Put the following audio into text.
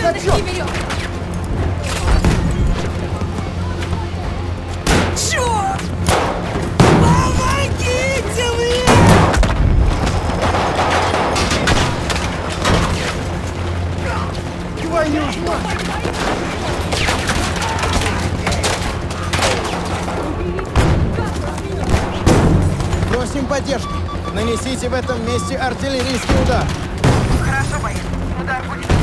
отчет! Черт! Помогите мне! Твою ж мать! Просим поддержки. Нанесите в этом месте артиллерийский удар. Хорошо, боец. Удар будет